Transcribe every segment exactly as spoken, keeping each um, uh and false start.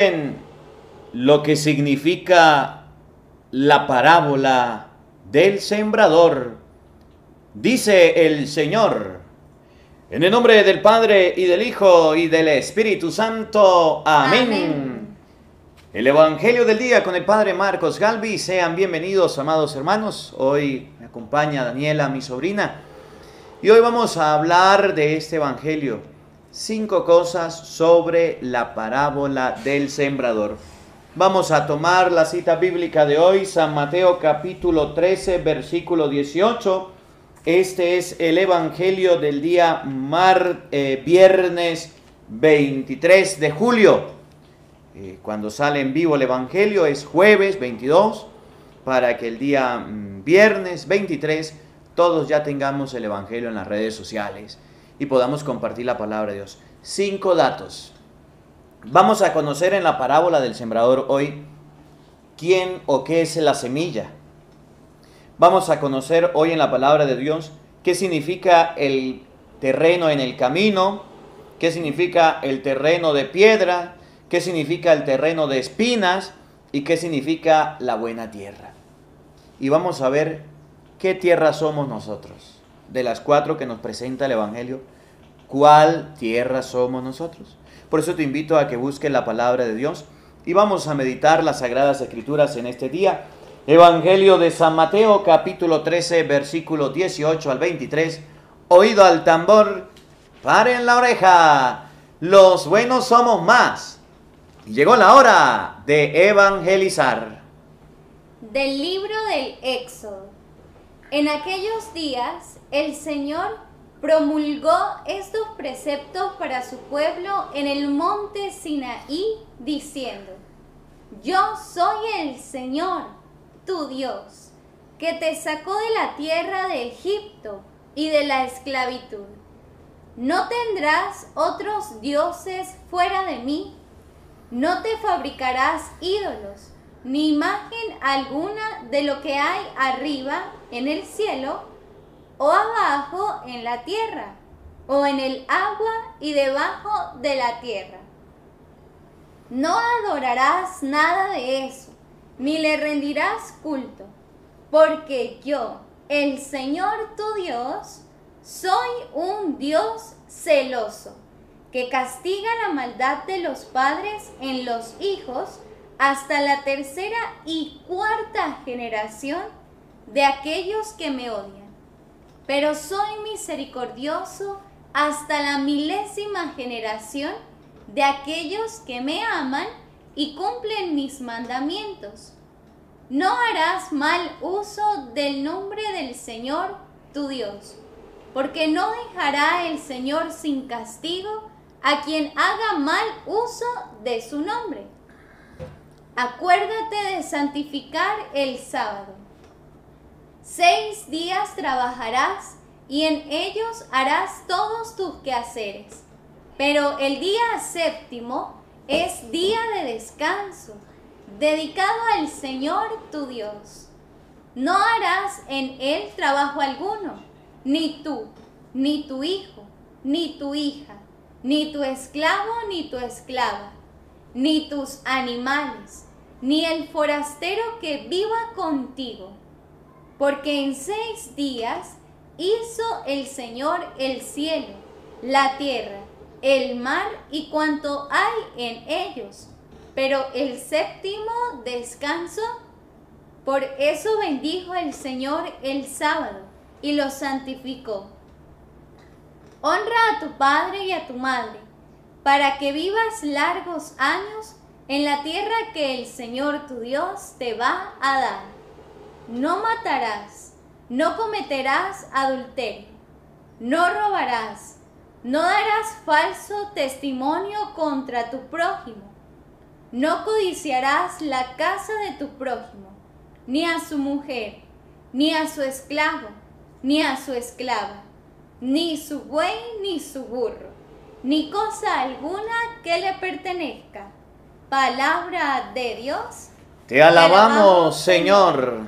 Lo que significa la parábola del sembrador. Dice el Señor, en el nombre del Padre y del Hijo y del Espíritu Santo. Amén. Amén. El Evangelio del día con el Padre Marcos Galvi. Sean bienvenidos, amados hermanos. Hoy me acompaña Daniela, mi sobrina, y hoy vamos a hablar de este Evangelio. Cinco cosas sobre la parábola del sembrador. Vamos a tomar la cita bíblica de hoy, San Mateo capítulo trece, versículo dieciocho. Este es el Evangelio del día mar, eh, viernes veintitrés de julio. Eh, cuando sale en vivo el Evangelio es jueves veintidós, para que el día mm, viernes veintitrés todos ya tengamos el Evangelio en las redes sociales y podamos compartir la palabra de Dios. Cinco datos. Vamos a conocer en la parábola del sembrador hoy quién o qué es la semilla. Vamos a conocer hoy en la palabra de Dios qué significa el terreno en el camino, qué significa el terreno de piedra, qué significa el terreno de espinas y qué significa la buena tierra. Y vamos a ver qué tierra somos nosotros. De las cuatro que nos presenta el Evangelio, ¿cuál tierra somos nosotros? Por eso te invito a que busques la palabra de Dios y vamos a meditar las Sagradas Escrituras en este día. Evangelio de San Mateo, capítulo trece, versículo dieciocho al veintitrés. Oído al tambor, paren la oreja, los buenos somos más. Y llegó la hora de evangelizar. Del libro del Éxodo. En aquellos días, el Señor promulgó estos preceptos para su pueblo en el monte Sinaí, diciendo: Yo soy el Señor, tu Dios, que te sacó de la tierra de Egipto y de la esclavitud. No tendrás otros dioses fuera de mí. No te fabricarás ídolos, ni imagen alguna de lo que hay arriba en el cielo, o abajo en la tierra, o en el agua y debajo de la tierra. No adorarás nada de eso, ni le rendirás culto, porque yo, el Señor tu Dios, soy un Dios celoso, que castiga la maldad de los padres en los hijos hasta la tercera y cuarta generación de aquellos que me odian. Pero soy misericordioso hasta la milésima generación de aquellos que me aman y cumplen mis mandamientos. No harás mal uso del nombre del Señor tu Dios, porque no dejará el Señor sin castigo a quien haga mal uso de su nombre. Acuérdate de santificar el sábado. Seis días trabajarás y en ellos harás todos tus quehaceres. Pero el día séptimo es día de descanso, dedicado al Señor tu Dios. No harás en él trabajo alguno, ni tú, ni tu hijo, ni tu hija, ni tu esclavo, ni tu esclava, ni tus animales, ni el forastero que viva contigo. Porque en seis días hizo el Señor el cielo, la tierra, el mar y cuanto hay en ellos, pero el séptimo descansó. Por eso bendijo el Señor el sábado y lo santificó. Honra a tu padre y a tu madre, para que vivas largos años en la tierra que el Señor tu Dios te va a dar. No matarás, no cometerás adulterio, no robarás, no darás falso testimonio contra tu prójimo, no codiciarás la casa de tu prójimo, ni a su mujer, ni a su esclavo, ni a su esclava, ni su buey, ni su burro, ni cosa alguna que le pertenezca. Palabra de Dios. Te alabamos, Señor.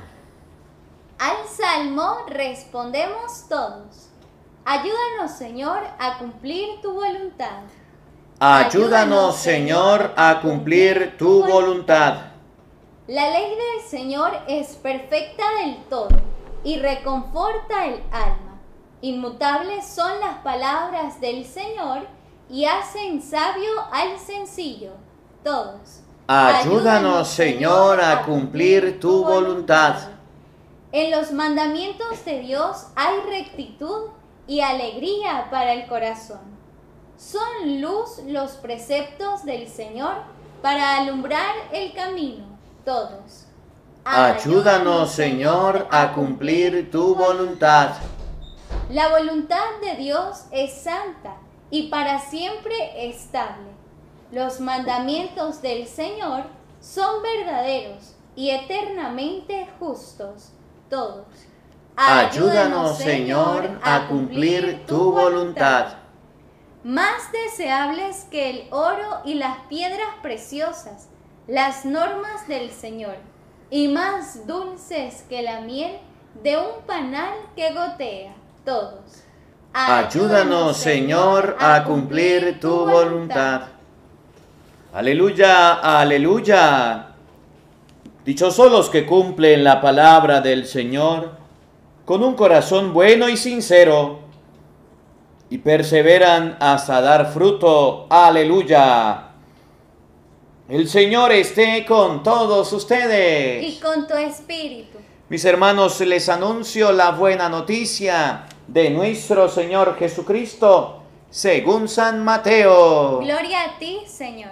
Al salmo respondemos todos: ayúdanos, Señor, a cumplir tu voluntad. Ayúdanos, Señor, a cumplir tu voluntad. La ley del Señor es perfecta del todo y reconforta el alma. Inmutables son las palabras del Señor y hacen sabio al sencillo. Todos. Ayúdanos, Señor, a cumplir tu voluntad. En los mandamientos de Dios hay rectitud y alegría para el corazón. Son luz los preceptos del Señor para alumbrar el camino. Todos. Ayúdanos, Señor, a cumplir tu voluntad. La voluntad de Dios es santa y para siempre estable. Los mandamientos del Señor son verdaderos y eternamente justos. Todos. Ayúdanos, Señor, a cumplir tu voluntad. Más deseables que el oro y las piedras preciosas, las normas del Señor, y más dulces que la miel de un panal que gotea. Todos. Ayúdanos, Señor, a cumplir tu voluntad. Aleluya, aleluya. Dichosos los que cumplen la palabra del Señor con un corazón bueno y sincero y perseveran hasta dar fruto. Aleluya. El Señor esté con todos ustedes. Y con tu espíritu. Mis hermanos, les anuncio la buena noticia de nuestro Señor Jesucristo, según San Mateo. Gloria a ti, Señor.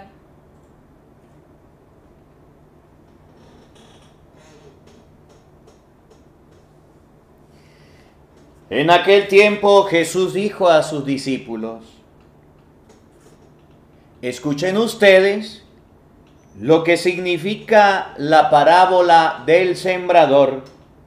En aquel tiempo Jesús dijo a sus discípulos: escuchen ustedes lo que significa la parábola del sembrador.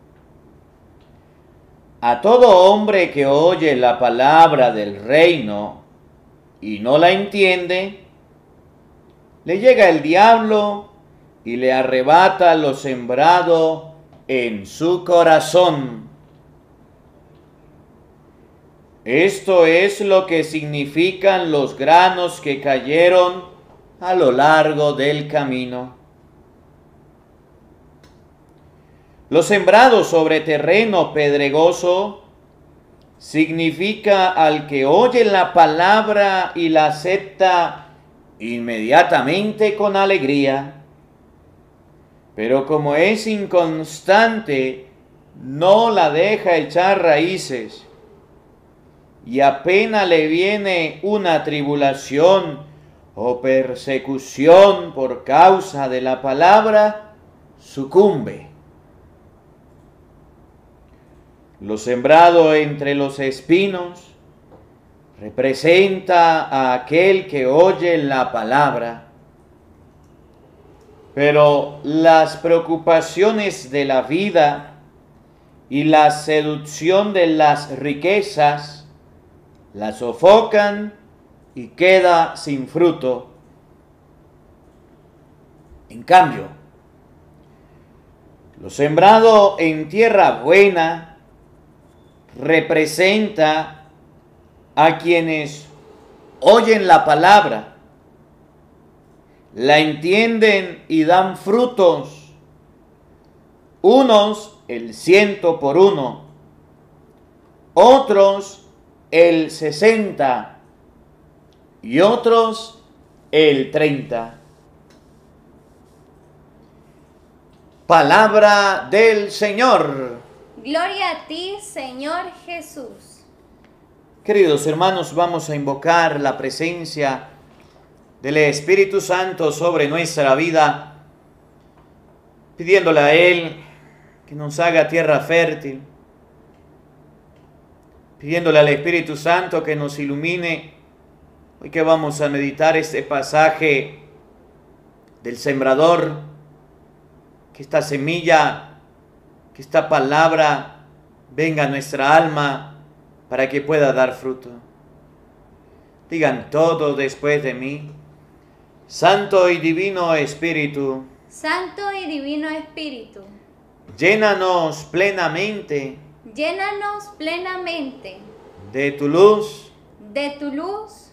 A todo hombre que oye la palabra del reino y no la entiende, le llega el diablo y le arrebata lo sembrado en su corazón. Esto es lo que significan los granos que cayeron a lo largo del camino. Lo sembrado sobre terreno pedregoso significa al que oye la palabra y la acepta inmediatamente con alegría, pero como es inconstante, no la deja echar raíces, y apenas le viene una tribulación o persecución por causa de la palabra, sucumbe. Lo sembrado entre los espinos representa a aquel que oye la palabra, pero las preocupaciones de la vida y la seducción de las riquezas la sofocan y queda sin fruto. En cambio, lo sembrado en tierra buena representa a quienes oyen la palabra, la entienden y dan frutos, unos el ciento por uno, otros el sesenta y otros el treinta. Palabra del Señor. Gloria a ti, Señor Jesús. Queridos hermanos, vamos a invocar la presencia del Espíritu Santo sobre nuestra vida, pidiéndole a Él que nos haga tierra fértil, pidiéndole al Espíritu Santo que nos ilumine. Hoy que vamos a meditar este pasaje del sembrador, que esta semilla, que esta palabra venga a nuestra alma para que pueda dar fruto. Digan todo después de mí: Santo y Divino Espíritu, Santo y Divino Espíritu, llénanos plenamente llénanos plenamente de tu luz, de tu luz,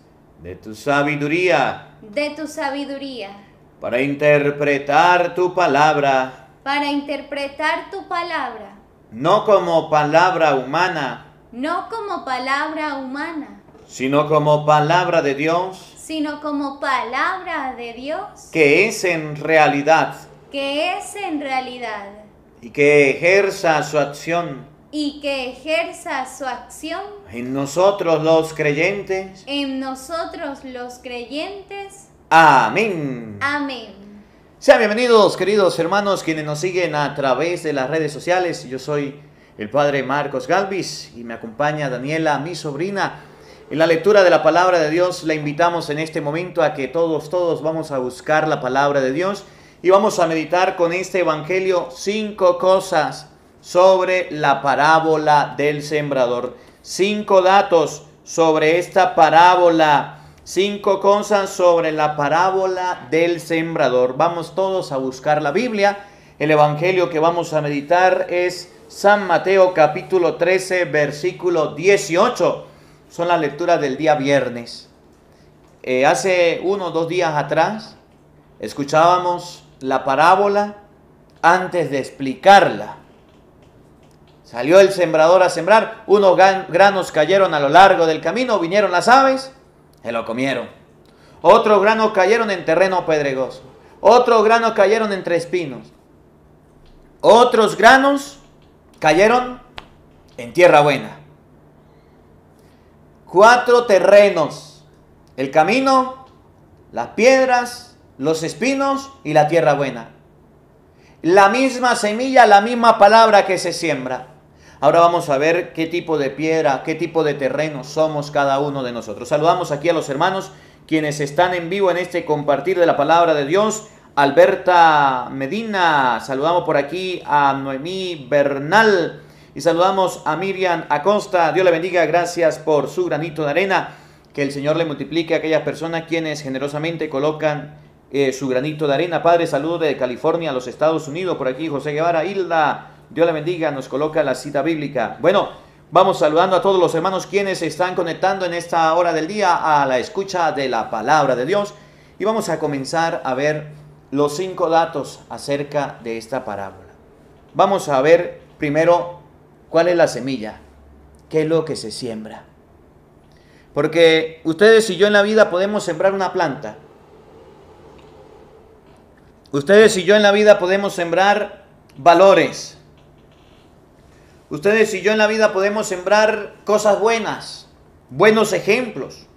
de tu sabiduría, de tu sabiduría, para interpretar tu palabra, para interpretar tu palabra, no como palabra humana, no como palabra humana, sino como palabra de Dios, sino como palabra de Dios, que es en realidad que es en realidad y que ejerza su acción y que ejerza su acción en nosotros los creyentes. en nosotros los creyentes. Amén. Amén. Sean bienvenidos, queridos hermanos, quienes nos siguen a través de las redes sociales. Yo soy el Padre Marcos Galvis y me acompaña Daniela, mi sobrina. En la lectura de la palabra de Dios, la invitamos en este momento a que todos, todos vamos a buscar la palabra de Dios y vamos a meditar con este evangelio cinco cosas sobre la parábola del sembrador. Cinco datos sobre esta parábola. Cinco cosas sobre la parábola del sembrador. Vamos todos a buscar la Biblia. El evangelio que vamos a meditar es San Mateo capítulo trece, versículo dieciocho. Son las lecturas del día viernes. Eh, hace uno o dos días atrás escuchábamos la parábola antes de explicarla. Salió el sembrador a sembrar, unos granos cayeron a lo largo del camino, vinieron las aves, se lo comieron. Otros granos cayeron en terreno pedregoso, otros granos cayeron entre espinos, otros granos cayeron en tierra buena. Cuatro terrenos: el camino, las piedras, los espinos y la tierra buena. La misma semilla, la misma palabra que se siembra. Ahora vamos a ver qué tipo de piedra, qué tipo de terreno somos cada uno de nosotros. Saludamos aquí a los hermanos quienes están en vivo en este compartir de la palabra de Dios. Alberta Medina, saludamos por aquí a Noemí Bernal y saludamos a Miriam Acosta. Dios le bendiga, gracias por su granito de arena. Que el Señor le multiplique a aquellas personas quienes generosamente colocan eh, su granito de arena. Padre, saludos de California a los Estados Unidos. Por aquí José Guevara, Hilda, Dios le bendiga, nos coloca la cita bíblica. Bueno, vamos saludando a todos los hermanos quienes se están conectando en esta hora del día a la escucha de la palabra de Dios. Y vamos a comenzar a ver los cinco datos acerca de esta parábola. Vamos a ver primero cuál es la semilla, qué es lo que se siembra. Porque ustedes y yo en la vida podemos sembrar una planta. Ustedes y yo en la vida podemos sembrar valores. Ustedes y yo en la vida podemos sembrar cosas buenas, buenos ejemplos.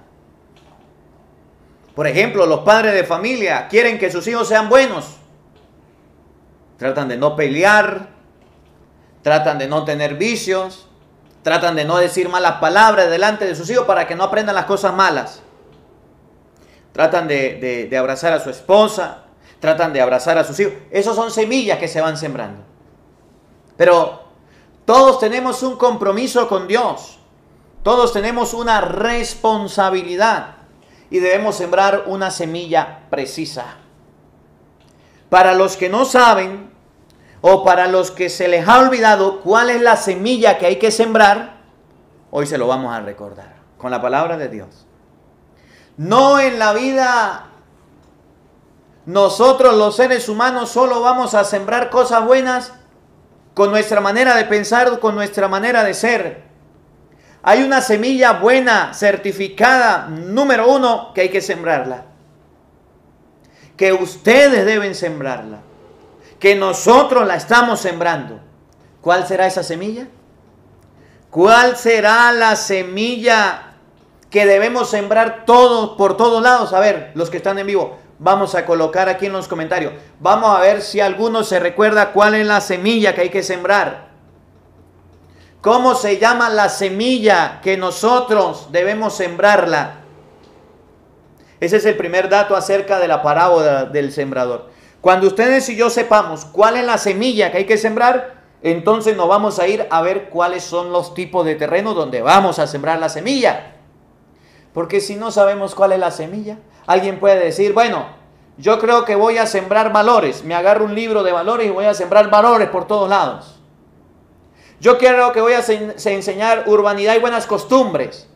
Por ejemplo, los padres de familia quieren que sus hijos sean buenos. Tratan de no pelear, tratan de no tener vicios, tratan de no decir malas palabras delante de sus hijos para que no aprendan las cosas malas. Tratan de, de, de abrazar a su esposa, tratan de abrazar a sus hijos. Esas son semillas que se van sembrando. Pero todos tenemos un compromiso con Dios. Todos tenemos una responsabilidad y debemos sembrar una semilla precisa. Para los que no saben o para los que se les ha olvidado cuál es la semilla que hay que sembrar, hoy se lo vamos a recordar con la palabra de Dios. No en la vida nosotros los seres humanos solo vamos a sembrar cosas buenas con nuestra manera de pensar, con nuestra manera de ser. Hay una semilla buena, certificada, número uno, que hay que sembrarla. Que ustedes deben sembrarla. Que nosotros la estamos sembrando. ¿Cuál será esa semilla? ¿Cuál será la semilla que debemos sembrar todos, por todos lados? A ver, los que están en vivo, vamos a colocar aquí en los comentarios. Vamos a ver si alguno se recuerda cuál es la semilla que hay que sembrar. ¿Cómo se llama la semilla que nosotros debemos sembrarla? Ese es el primer dato acerca de la parábola del sembrador. Cuando ustedes y yo sepamos cuál es la semilla que hay que sembrar, entonces nos vamos a ir a ver cuáles son los tipos de terreno donde vamos a sembrar la semilla. Porque si no sabemos cuál es la semilla, alguien puede decir, bueno, yo creo que voy a sembrar valores. Me agarro un libro de valores y voy a sembrar valores por todos lados. Yo creo que voy a enseñar urbanidad y buenas costumbres.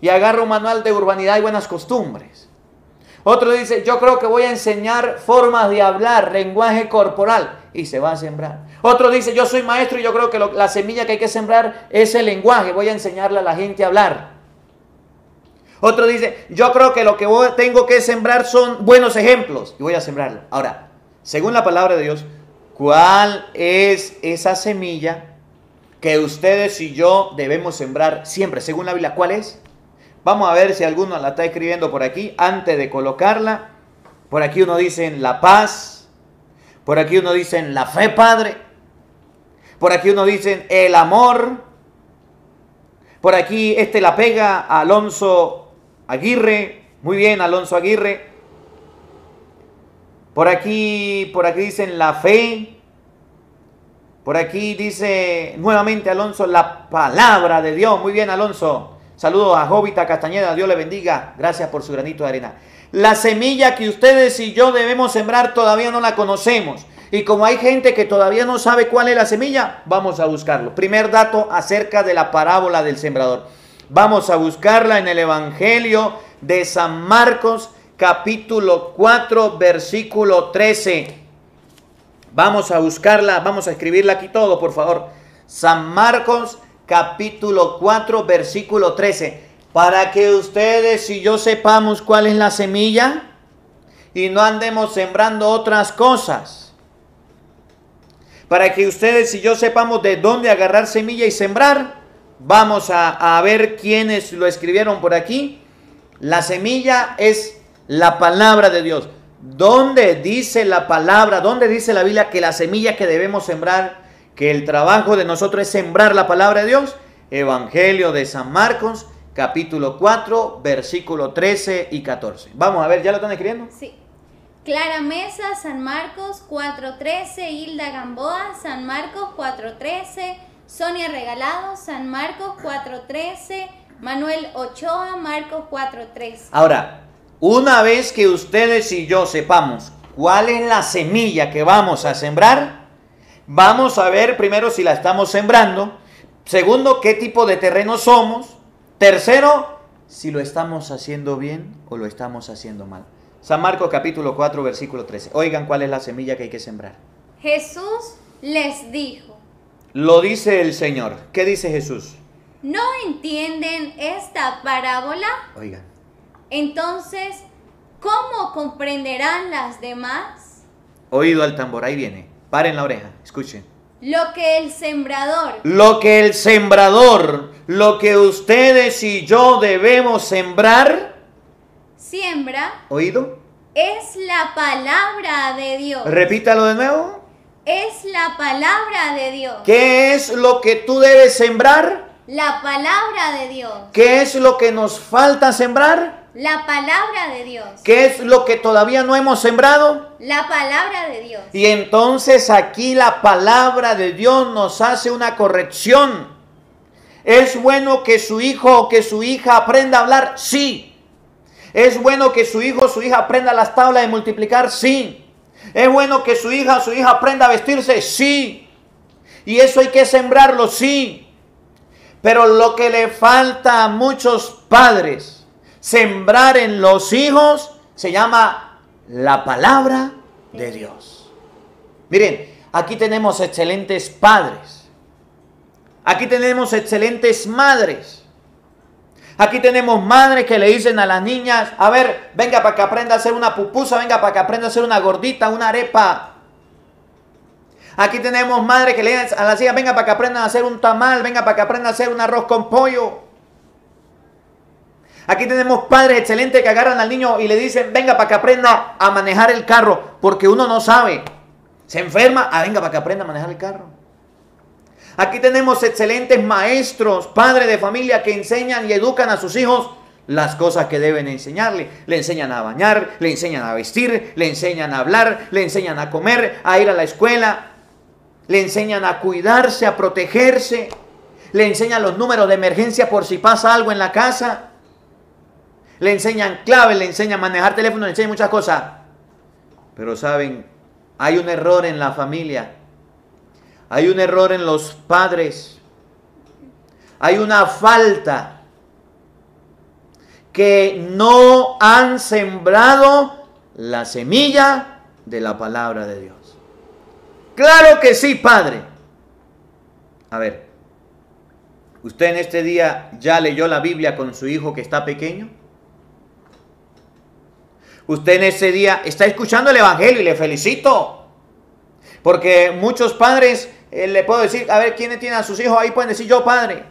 y agarra un manual de urbanidad y buenas costumbres. Otro dice, yo creo que voy a enseñar formas de hablar, lenguaje corporal, y se va a sembrar. Otro dice, yo soy maestro y yo creo que lo, la semilla que hay que sembrar es el lenguaje, voy a enseñarle a la gente a hablar. Otro dice, yo creo que lo que voy, tengo que sembrar son buenos ejemplos, y voy a sembrarlo. Ahora, según la palabra de Dios, ¿cuál es esa semilla que ustedes y yo debemos sembrar siempre? Según la Biblia, ¿cuál es? Vamos a ver si alguno la está escribiendo por aquí antes de colocarla. Por aquí uno dice en la paz. Por aquí uno dice en la fe, Padre. Por aquí uno dice el amor. Por aquí este la pega a Alonso Aguirre. Muy bien, Alonso Aguirre. Por aquí, por aquí dicen la fe. Por aquí dice nuevamente Alonso la palabra de Dios. Muy bien, Alonso. Saludos a Jovita Castañeda, Dios le bendiga, gracias por su granito de arena. La semilla que ustedes y yo debemos sembrar todavía no la conocemos. Y como hay gente que todavía no sabe cuál es la semilla, vamos a buscarlo. Primer dato acerca de la parábola del sembrador. Vamos a buscarla en el Evangelio de San Marcos, capítulo cuatro, versículo trece. Vamos a buscarla, vamos a escribirla aquí todo, por favor. San Marcos, capítulo cuatro, versículo trece, para que ustedes y yo sepamos cuál es la semilla y no andemos sembrando otras cosas. Para que ustedes y yo sepamos de dónde agarrar semilla y sembrar, vamos a, a ver quiénes lo escribieron por aquí. La semilla es la palabra de Dios. ¿Dónde dice la palabra, dónde dice la Biblia que la semilla que debemos sembrar, que el trabajo de nosotros es sembrar la palabra de Dios? Evangelio de San Marcos, capítulo cuatro, versículo trece y catorce. Vamos a ver, ¿ya lo están escribiendo? Sí. Clara Mesa, San Marcos cuatro trece, Hilda Gamboa, San Marcos cuatro trece, Sonia Regalado, San Marcos cuatro trece, Manuel Ochoa, Marcos cuatro trece. Ahora, una vez que ustedes y yo sepamos cuál es la semilla que vamos a sembrar, vamos a ver primero si la estamos sembrando. Segundo, qué tipo de terreno somos. Tercero, si lo estamos haciendo bien o lo estamos haciendo mal. San Marcos capítulo cuatro, versículo trece. Oigan cuál es la semilla que hay que sembrar. Jesús les dijo. Lo dice el Señor. ¿Qué dice Jesús? ¿No entienden esta parábola? Oigan. Entonces, ¿cómo comprenderán las demás? Oído al tambor, ahí viene. Paren la oreja, escuchen. Lo que el sembrador. Lo que el sembrador, lo que ustedes y yo debemos sembrar. Siembra. ¿Oído? Es la palabra de Dios. Repítalo de nuevo. Es la palabra de Dios. ¿Qué es lo que tú debes sembrar? La palabra de Dios. ¿Qué es lo que nos falta sembrar? La palabra de Dios. ¿Qué es lo que todavía no hemos sembrado? La palabra de Dios. Y entonces aquí la palabra de Dios nos hace una corrección. ¿Es bueno que su hijo o que su hija aprenda a hablar? Sí. ¿Es bueno que su hijo o su hija aprenda las tablas de multiplicar? Sí. ¿Es bueno que su hija o su hija aprenda a vestirse? Sí. ¿Y eso hay que sembrarlo? Sí. Pero lo que le falta a muchos padres sembrar en los hijos se llama la palabra de Dios. Miren, aquí tenemos excelentes padres. Aquí tenemos excelentes madres. Aquí tenemos madres que le dicen a las niñas, a ver, venga para que aprenda a hacer una pupusa, venga para que aprenda a hacer una gordita, una arepa. Aquí tenemos madres que le dicen a las hijas, venga para que aprendan a hacer un tamal, venga para que aprendan a hacer un arroz con pollo. Aquí tenemos padres excelentes que agarran al niño y le dicen, venga para que aprenda a manejar el carro, porque uno no sabe. Se enferma, ah, venga para que aprenda a manejar el carro. Aquí tenemos excelentes maestros, padres de familia que enseñan y educan a sus hijos las cosas que deben enseñarle. Le enseñan a bañar, le enseñan a vestir, le enseñan a hablar, le enseñan a comer, a ir a la escuela. Le enseñan a cuidarse, a protegerse. Le enseñan los números de emergencia por si pasa algo en la casa. Le enseñan claves, le enseñan a manejar teléfono, le enseñan muchas cosas. Pero saben, hay un error en la familia. Hay un error en los padres. Hay una falta que no han sembrado la semilla de la palabra de Dios. Claro que sí, Padre. A ver, ¿usted en este día ya leyó la Biblia con su hijo que está pequeño? Usted en ese día está escuchando el Evangelio y le felicito. Porque muchos padres, eh, le puedo decir, a ver, ¿quiénes tienen a sus hijos ahí? Pueden decir yo, padre.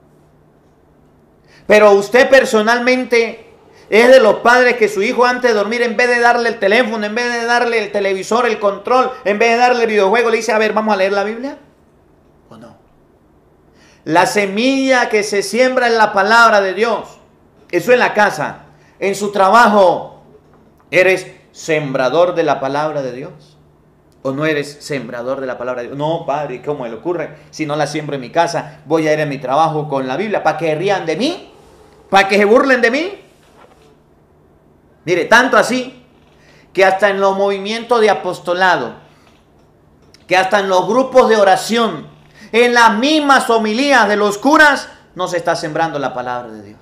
Pero usted personalmente es de los padres que su hijo antes de dormir, en vez de darle el teléfono, en vez de darle el televisor, el control, en vez de darle el videojuego, le dice, a ver, ¿vamos a leer la Biblia? ¿O no? La semilla que se siembra en la palabra de Dios, eso en la casa, en su trabajo, ¿eres sembrador de la palabra de Dios? ¿O no eres sembrador de la palabra de Dios? No, padre, ¿cómo me le ocurre? Si no la siembro en mi casa, voy a ir a mi trabajo con la Biblia, ¿para que rían de mí? ¿Para que se burlen de mí? Mire, tanto así, que hasta en los movimientos de apostolado, que hasta en los grupos de oración, en las mismas homilías de los curas, no se está sembrando la palabra de Dios.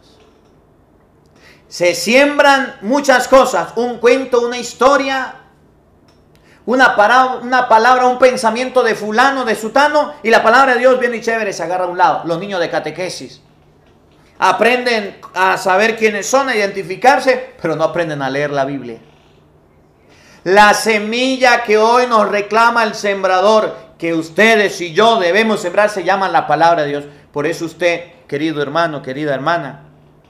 Se siembran muchas cosas, un cuento, una historia, una, para, una palabra, un pensamiento de fulano, de sutano, y la palabra de Dios viene y chévere, se agarra a un lado. Los niños de catequesis aprenden a saber quiénes son, a identificarse, pero no aprenden a leer la Biblia. La semilla que hoy nos reclama el sembrador, que ustedes y yo debemos sembrar, se llama la palabra de Dios. Por eso usted, querido hermano, querida hermana,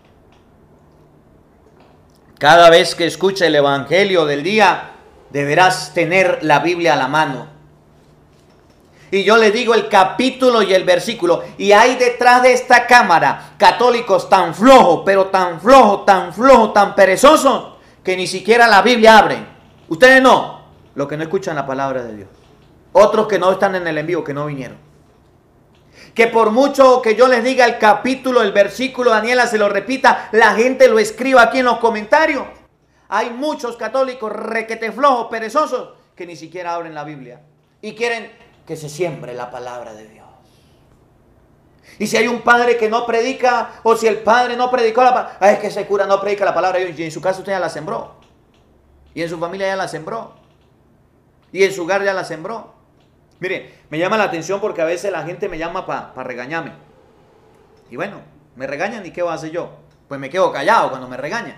cada vez que escuche el Evangelio del día, deberás tener la Biblia a la mano. Y yo le digo el capítulo y el versículo. Y hay detrás de esta cámara católicos tan flojos, pero tan flojos, tan flojos, tan perezosos, que ni siquiera la Biblia abren. Ustedes no, los que no escuchan la palabra de Dios. Otros que no están en el envío, que no vinieron. Que por mucho que yo les diga el capítulo, el versículo, Daniela se lo repita, la gente lo escriba aquí en los comentarios. Hay muchos católicos requete flojos, perezosos, que ni siquiera abren la Biblia. Y quieren que se siembre la palabra de Dios. Y si hay un padre que no predica, o si el padre no predicó la palabra, es que ese cura no predica la palabra de Dios, y en su casa usted ya la sembró. Y en su familia ya la sembró. Y en su hogar ya la sembró. Mire, me llama la atención porque a veces la gente me llama para pa regañarme. Y bueno, me regañan y ¿qué voy a hacer yo? Pues me quedo callado cuando me regañan.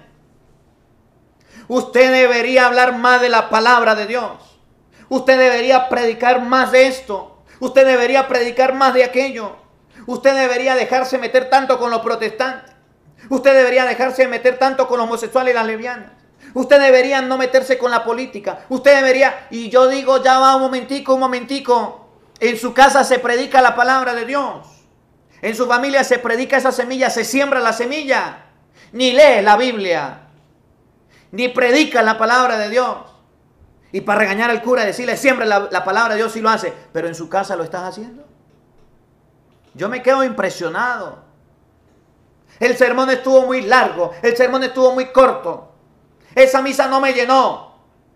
Usted debería hablar más de la palabra de Dios. Usted debería predicar más de esto. Usted debería predicar más de aquello. Usted debería dejarse meter tanto con los protestantes. Usted debería dejarse meter tanto con los homosexuales y las lesbianas. Usted debería no meterse con la política. Usted debería, y yo digo, ya va un momentico, un momentico. En su casa se predica la palabra de Dios. En su familia se predica esa semilla, se siembra la semilla. Ni lee la Biblia, ni predica la palabra de Dios. Y para regañar al cura, decirle, siempre la, la palabra de Dios sí lo hace, pero en su casa lo estás haciendo. Yo me quedo impresionado. El sermón estuvo muy largo, el sermón estuvo muy corto. Esa misa no me llenó.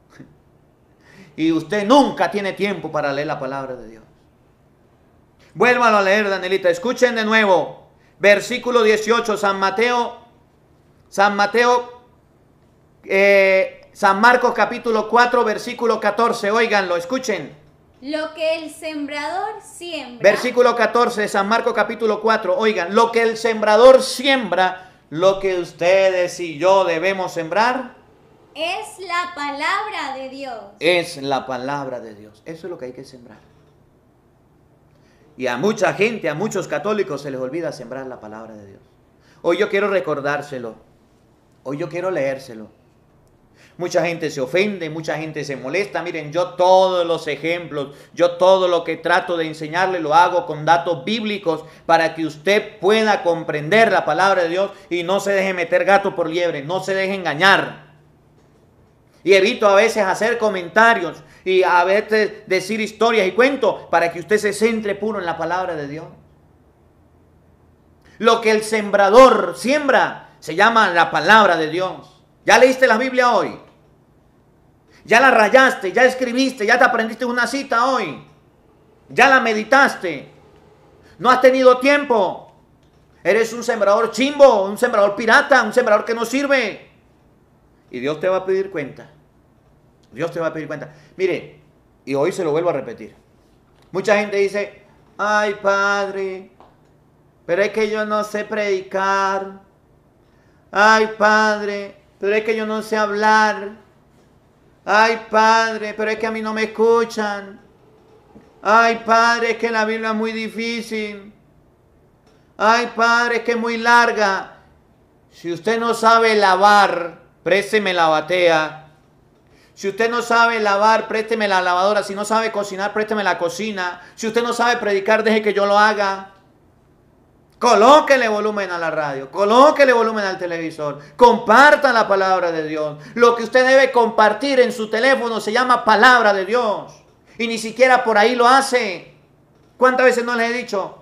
Y usted nunca tiene tiempo para leer la palabra de Dios. Vuélvalo a leer, Danielita. Escuchen de nuevo. Versículo dieciocho, San Mateo, San Mateo, eh, San Marcos capítulo cuatro, versículo catorce. Óiganlo, escuchen. Lo que el sembrador siembra. Versículo catorce de San Marcos capítulo cuatro. Oigan, lo que el sembrador siembra, lo que ustedes y yo debemos sembrar, es la palabra de Dios. Es la palabra de Dios. Eso es lo que hay que sembrar. Y a mucha gente, a muchos católicos se les olvida sembrar la palabra de Dios. Hoy yo quiero recordárselo. Hoy yo quiero leérselo. Mucha gente se ofende, mucha gente se molesta. Miren, yo todos los ejemplos, yo todo lo que trato de enseñarle lo hago con datos bíblicos para que usted pueda comprender la palabra de Dios y no se deje meter gato por liebre, no se deje engañar. Y evito a veces hacer comentarios y a veces decir historias y cuentos para que usted se centre puro en la palabra de Dios. Lo que el sembrador siembra se llama la palabra de Dios. ¿Ya leíste la Biblia hoy? ¿Ya la rayaste? ¿Ya escribiste? ¿Ya te aprendiste una cita hoy? ¿Ya la meditaste? ¿No has tenido tiempo? Eres un sembrador chimbo, un sembrador pirata, un sembrador que no sirve. Y Dios te va a pedir cuenta. Dios te va a pedir cuenta. Mire, y hoy se lo vuelvo a repetir. Mucha gente dice, ay padre, pero es que yo no sé predicar. Ay padre, pero es que yo no sé hablar. Ay padre, pero es que a mí no me escuchan. Ay padre, es que la Biblia es muy difícil. Ay padre, es que es muy larga. Si usted no sabe lavar, présteme la batea. Si usted no sabe lavar, présteme la lavadora. Si no sabe cocinar, présteme la cocina. Si usted no sabe predicar, deje que yo lo haga. Colóquele volumen a la radio, colóquele volumen al televisor, comparta la palabra de Dios. Lo que usted debe compartir en su teléfono se llama palabra de Dios. Y ni siquiera por ahí lo hace. ¿Cuántas veces no les he dicho?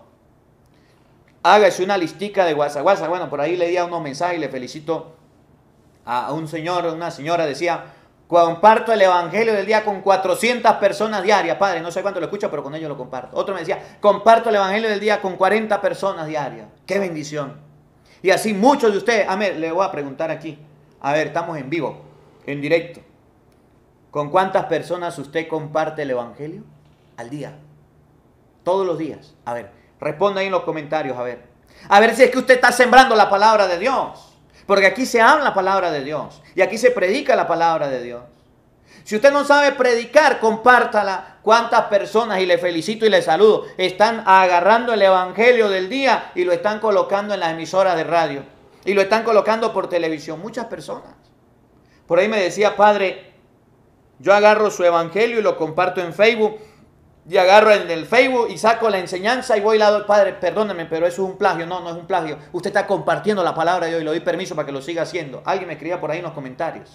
Hágase una listica de WhatsApp. WhatsApp. Bueno, por ahí leía unos mensajes y le felicito a un señor, una señora decía, comparto el evangelio del día con cuatrocientas personas diarias. Padre, no sé cuánto lo escucho, pero con ellos lo comparto. Otro me decía, comparto el evangelio del día con cuarenta personas diarias. ¡Qué bendición! Y así muchos de ustedes, a ver, le voy a preguntar aquí. A ver, estamos en vivo, en directo. ¿Con cuántas personas usted comparte el evangelio al día? Todos los días. A ver, responda ahí en los comentarios, a ver. A ver si es que usted está sembrando la palabra de Dios. Porque aquí se habla la palabra de Dios. Y aquí se predica la palabra de Dios. Si usted no sabe predicar, compártala. ¿Cuántas personas, y le felicito y le saludo, están agarrando el evangelio del día y lo están colocando en las emisoras de radio? Y lo están colocando por televisión. Muchas personas. Por ahí me decía, padre, yo agarro su evangelio y lo comparto en Facebook. Y agarro en el Facebook y saco la enseñanza y voy y la doy. Padre, perdóneme, pero eso es un plagio. No, no es un plagio. Usted está compartiendo la palabra de Dios y le doy permiso para que lo siga haciendo. Alguien me escribía por ahí en los comentarios.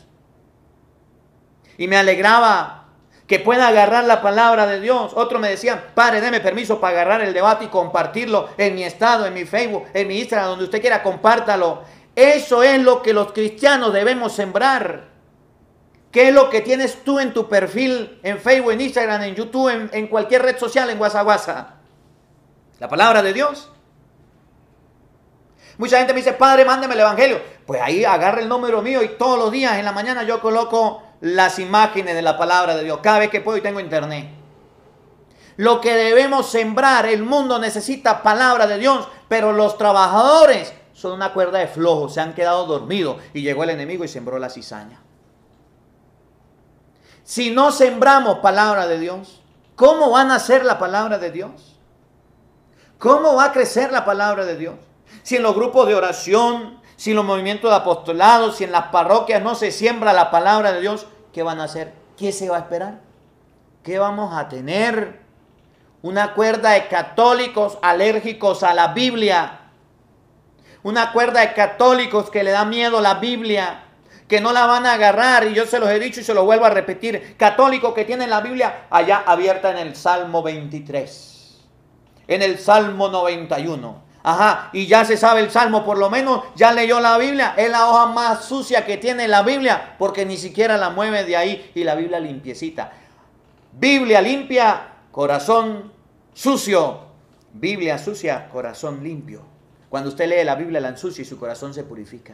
Y me alegraba que pueda agarrar la palabra de Dios. Otro me decía, padre, deme permiso para agarrar el debate y compartirlo en mi estado, en mi Facebook, en mi Instagram, donde usted quiera, compártalo. Eso es lo que los cristianos debemos sembrar. ¿Qué es lo que tienes tú en tu perfil, en Facebook, en Instagram, en YouTube, en, en cualquier red social, en WhatsApp, WhatsApp? La palabra de Dios. Mucha gente me dice, padre, mándeme el evangelio. Pues ahí agarra el número mío y todos los días en la mañana yo coloco las imágenes de la palabra de Dios. Cada vez que puedo y tengo internet. Lo que debemos sembrar, el mundo necesita palabra de Dios, pero los trabajadores son una cuerda de flojos, se han quedado dormidos y llegó el enemigo y sembró la cizaña. Si no sembramos palabra de Dios, ¿cómo va a nacer la palabra de Dios? ¿Cómo va a crecer la palabra de Dios? Si en los grupos de oración, si en los movimientos de apostolado, si en las parroquias no se siembra la palabra de Dios, ¿qué van a hacer? ¿Qué se va a esperar? ¿Qué vamos a tener? Una cuerda de católicos alérgicos a la Biblia. Una cuerda de católicos que le da miedo a la Biblia, que no la van a agarrar, y yo se los he dicho y se los vuelvo a repetir. Católicos que tienen la Biblia allá abierta en el Salmo veintitrés, en el Salmo noventa y uno. Ajá, y ya se sabe el Salmo, por lo menos ya leyó la Biblia. Es la hoja más sucia que tiene la Biblia, porque ni siquiera la mueve de ahí, y la Biblia limpiecita. Biblia limpia, corazón sucio. Biblia sucia, corazón limpio. Cuando usted lee la Biblia, la ensucia y su corazón se purifica.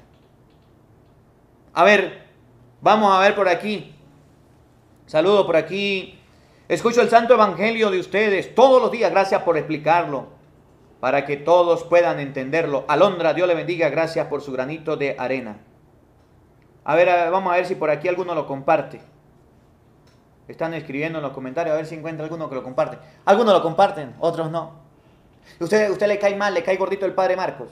A ver, vamos a ver por aquí. Saludo por aquí. Escucho el santo evangelio de ustedes todos los días. Gracias por explicarlo, para que todos puedan entenderlo. Alondra, Dios le bendiga. Gracias por su granito de arena. A ver, a ver, vamos a ver si por aquí alguno lo comparte. Están escribiendo en los comentarios a ver si encuentra alguno que lo comparte. Algunos lo comparten, otros no. ¿Usted, usted le cae mal, le cae gordito el padre Marcos?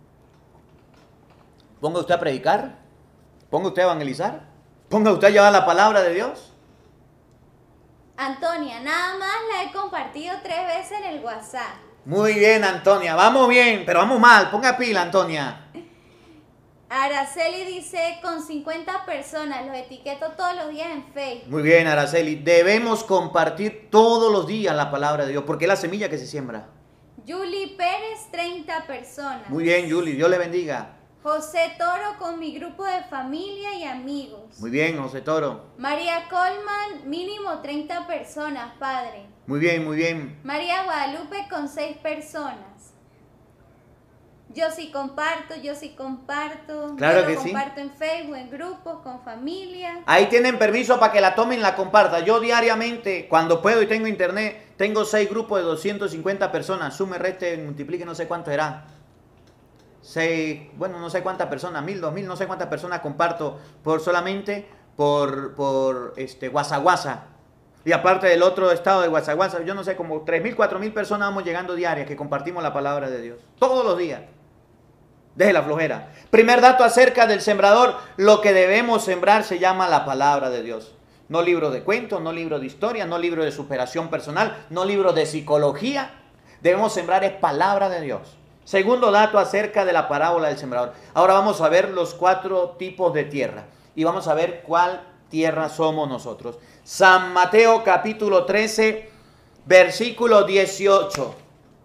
Ponga usted a predicar. Ponga usted a evangelizar. Ponga usted a llevar la palabra de Dios. Antonia, nada más la he compartido tres veces en el WhatsApp. Muy bien, Antonia. Vamos bien, pero vamos mal. Ponga pila, Antonia. Araceli dice, con cincuenta personas, los etiqueto todos los días en Facebook. Muy bien, Araceli. Debemos compartir todos los días la palabra de Dios, porque es la semilla que se siembra. Julie Pérez, treinta personas. Muy bien, Julie. Dios le bendiga. José Toro, con mi grupo de familia y amigos. Muy bien, José Toro. María Colman, mínimo treinta personas, padre. Muy bien, muy bien. María Guadalupe, con seis personas. Yo sí comparto, yo sí comparto. Claro yo que lo sí. comparto en Facebook, en grupos, con familia. Ahí tienen permiso para que la tomen y la compartan. Yo diariamente, cuando puedo y tengo internet, tengo seis grupos de doscientas cincuenta personas. Sume, reste, multiplique, no sé cuánto será. Seis, bueno, no sé cuántas personas, mil, dos mil, no sé cuántas personas comparto por solamente por, por este, WhatsApp, WhatsApp. Y aparte del otro estado de WhatsApp, WhatsApp, yo no sé, como tres mil, cuatro mil personas vamos llegando diarias que compartimos la palabra de Dios. Todos los días. Deje la flojera. Primer dato acerca del sembrador. Lo que debemos sembrar se llama la palabra de Dios. No libro de cuentos, no libro de historia, no libro de superación personal, no libro de psicología. Debemos sembrar es palabra de Dios. Segundo dato acerca de la parábola del sembrador. Ahora vamos a ver los cuatro tipos de tierra. Y vamos a ver cuál tierra somos nosotros. San Mateo capítulo trece, versículo dieciocho.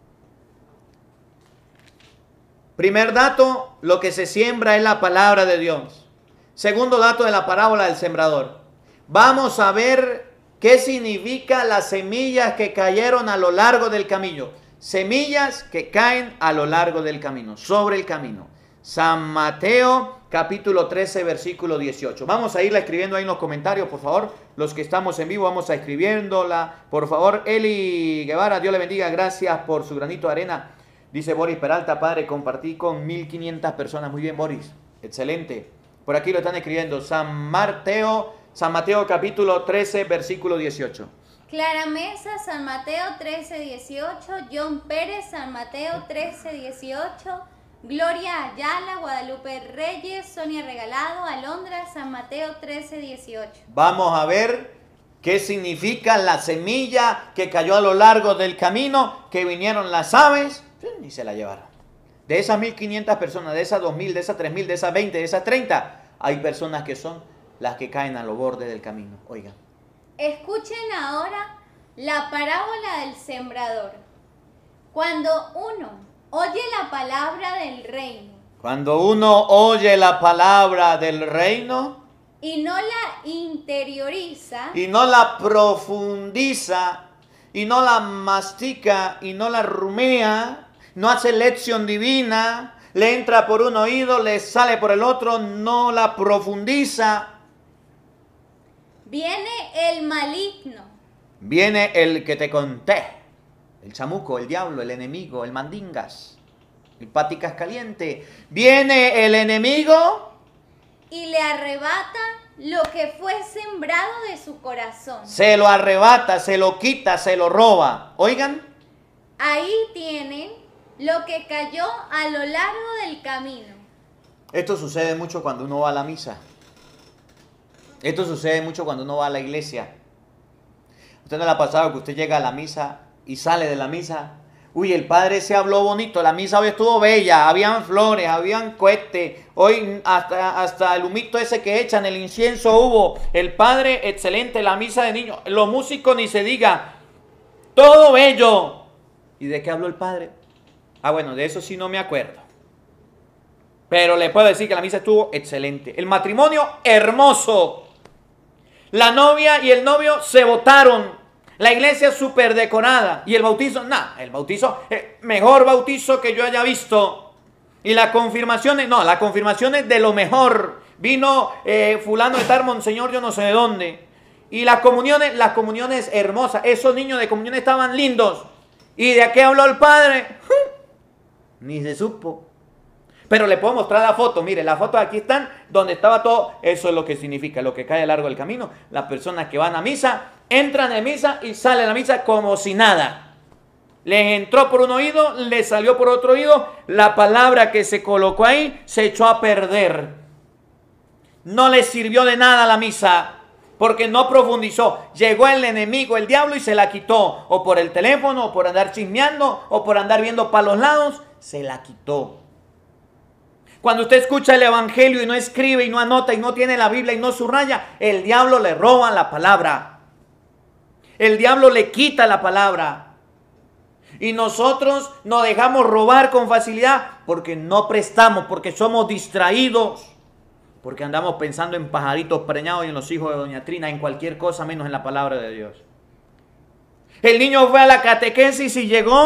Primer dato, lo que se siembra es la palabra de Dios. Segundo dato de la parábola del sembrador. Vamos a ver qué significa las semillas que cayeron a lo largo del camino. Semillas que caen a lo largo del camino, sobre el camino. San Mateo capítulo trece, versículo dieciocho. Vamos a irla escribiendo ahí en los comentarios, por favor. Los que estamos en vivo, vamos a escribiéndola. Por favor, Eli Guevara, Dios le bendiga. Gracias por su granito de arena. Dice Boris Peralta, padre, compartí con mil quinientas personas. Muy bien, Boris. Excelente. Por aquí lo están escribiendo. San Mateo, San Mateo capítulo trece, versículo dieciocho. Clara Mesa, San Mateo trece, dieciocho. John Pérez, San Mateo trece, dieciocho. Gloria Ayala, Guadalupe Reyes, Sonia Regalado, Alondra, San Mateo trece, dieciocho. Vamos a ver qué significa la semilla que cayó a lo largo del camino, que vinieron las aves y se la llevaron. De esas mil quinientas personas, de esas dos mil, de esas tres mil, de esas veinte, de esas treinta, hay personas que son las que caen a los bordes del camino. Oigan. Escuchen ahora la parábola del sembrador. Cuando uno oye la palabra del reino. Cuando uno oye la palabra del reino. Y no la interioriza. Y no la profundiza. Y no la mastica. Y no la rumea. No hace lección divina. Le entra por un oído, le sale por el otro. No la profundiza. Viene el maligno. Viene el que te conté. El chamuco, el diablo, el enemigo, el mandingas, el paticas caliente. Viene el enemigo. Y le arrebata lo que fue sembrado de su corazón. Se lo arrebata, se lo quita, se lo roba. Oigan. Ahí tienen lo que cayó a lo largo del camino. Esto sucede mucho cuando uno va a la misa. Esto sucede mucho cuando uno va a la iglesia. ¿Usted no le ha pasado que usted llega a la misa y sale de la misa? Uy, el padre se habló bonito, la misa hoy estuvo bella, habían flores, habían cohetes, hoy hasta, hasta el humito ese que echan, el incienso hubo, el padre excelente, la misa de niños, los músicos ni se diga, todo bello. ¿Y de qué habló el padre? Ah, bueno, de eso sí no me acuerdo. Pero le puedo decir que la misa estuvo excelente. El matrimonio, hermoso. La novia y el novio se votaron. La iglesia súper decorada. Y el bautizo, nada, el bautizo, eh, mejor bautizo que yo haya visto. Y la confirmación, no, la confirmación es de lo mejor. Vino eh, fulano de tal, monseñor, yo no sé de dónde. Y las comuniones, las comuniones hermosas. Esos niños de comunión estaban lindos. ¿Y de qué habló el padre? Ni se supo. Pero le puedo mostrar la foto. Mire, las fotos aquí están donde estaba todo. Eso es lo que significa, lo que cae a lo largo del camino. Las personas que van a misa, entran en misa y salen a la misa como si nada. Les entró por un oído, les salió por otro oído. La palabra que se colocó ahí se echó a perder. No les sirvió de nada la misa. Porque no profundizó. Llegó el enemigo, el diablo, y se la quitó. O por el teléfono, o por andar chismeando, o por andar viendo para los lados. Se la quitó. Cuando usted escucha el evangelio y no escribe y no anota y no tiene la Biblia y no subraya, el diablo le roba la palabra. El diablo le quita la palabra. Y nosotros nos dejamos robar con facilidad porque no prestamos, porque somos distraídos. Porque andamos pensando en pajaritos preñados y en los hijos de doña Trina, en cualquier cosa menos en la palabra de Dios. El niño fue a la catequesis y llegó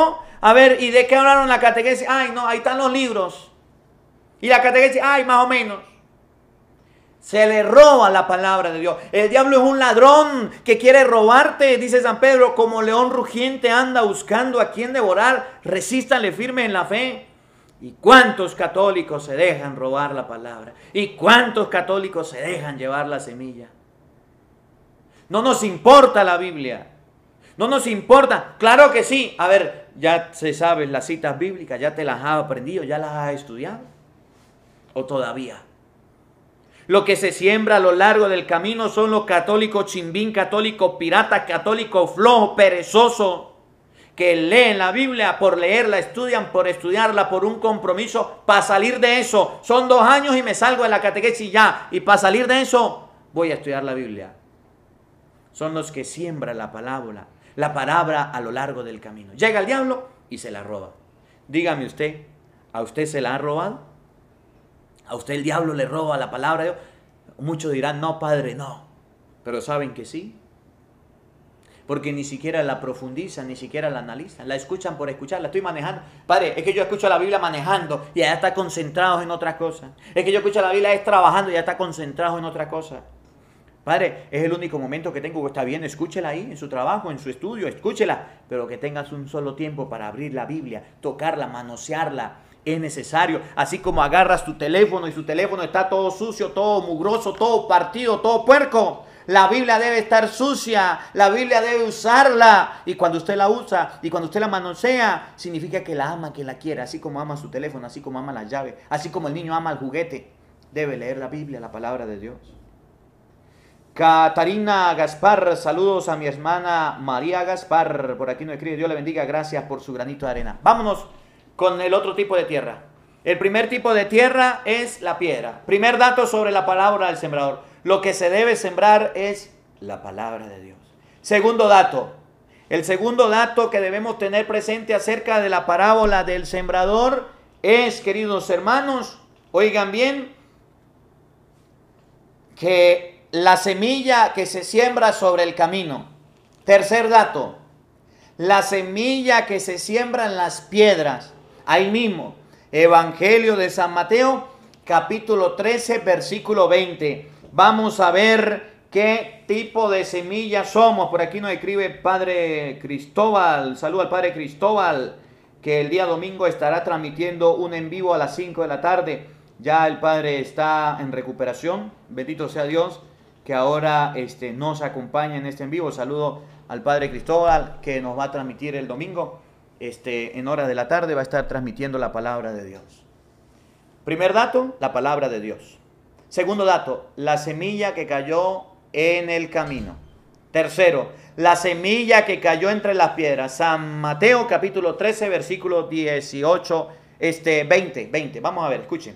A ver, ¿y de qué hablaron en la catequesis? Ay, no, ahí están los libros. Y la catequesis, ay, más o menos. Se le roba la palabra de Dios. El diablo es un ladrón que quiere robarte, dice San Pedro, como león rugiente anda buscando a quien devorar. Resístanle firme en la fe. ¿Y cuántos católicos se dejan robar la palabra? ¿Y cuántos católicos se dejan llevar la semilla? No nos importa la Biblia. No nos importa. Claro que sí. A ver, ya se saben las citas bíblicas, ya te las has aprendido, ya las has estudiado. ¿O todavía? Lo que se siembra a lo largo del camino son los católicos chimbín, católicos piratas, católicos flojos, perezosos, que leen la Biblia por leerla, estudian por estudiarla, por un compromiso. Para salir de eso, son dos años y me salgo de la catequesis ya. Y para salir de eso, voy a estudiar la Biblia. Son los que siembran la palabra, la palabra a lo largo del camino. Llega el diablo y se la roba. Dígame usted, ¿a usted se la ha robado? ¿A usted el diablo le roba la palabra de Dios? Muchos dirán, no, padre, no. Pero saben que sí. Porque ni siquiera la profundizan, ni siquiera la analizan. La escuchan por escuchar, la estoy manejando. Padre, es que yo escucho la Biblia manejando y allá está concentrado en otra cosa. Es que yo escucho la Biblia es trabajando y ya está concentrado en otra cosa. Padre, es el único momento que tengo. Está bien, escúchela ahí, en su trabajo, en su estudio, escúchela. Pero que tengas un solo tiempo para abrir la Biblia, tocarla, manosearla. Es necesario, así como agarras tu teléfono y su teléfono está todo sucio, todo mugroso, todo partido, todo puerco. La Biblia debe estar sucia, la Biblia debe usarla. Y cuando usted la usa y cuando usted la manosea, significa que la ama, que la quiere. Así como ama su teléfono, así como ama la llave, así como el niño ama el juguete. Debe leer la Biblia, la palabra de Dios. Catarina Gaspar, saludos a mi hermana María Gaspar. Por aquí nos escribe, Dios le bendiga, gracias por su granito de arena. Vámonos con el otro tipo de tierra. El primer tipo de tierra es la piedra. Primer dato sobre la palabra del sembrador. Lo que se debe sembrar es la palabra de Dios. Segundo dato. El segundo dato que debemos tener presente acerca de la parábola del sembrador es, queridos hermanos, oigan bien, que la semilla que se siembra sobre el camino. Tercer dato. La semilla que se siembra en las piedras. Ahí mismo, Evangelio de San Mateo, capítulo trece, versículo veinte. Vamos a ver qué tipo de semilla somos. Por aquí nos escribe Padre Cristóbal. Saludo al Padre Cristóbal, que el día domingo estará transmitiendo un en vivo a las cinco de la tarde. Ya el Padre está en recuperación. Bendito sea Dios, que ahora este, nos acompaña en este en vivo. Saludo al Padre Cristóbal, que nos va a transmitir el domingo. Este, en horas de la tarde va a estar transmitiendo la palabra de Dios. Primer dato, la palabra de Dios. Segundo dato, la semilla que cayó en el camino. Tercero, la semilla que cayó entre las piedras. San Mateo capítulo trece, versículo dieciocho, este, veinte, veinte. Vamos a ver, escuchen.